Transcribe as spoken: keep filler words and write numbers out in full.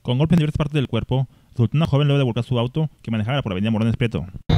Con golpes en diversas partes del cuerpo, resultó una joven luego de volcar su auto que manejaba por la avenida Morones Prieto.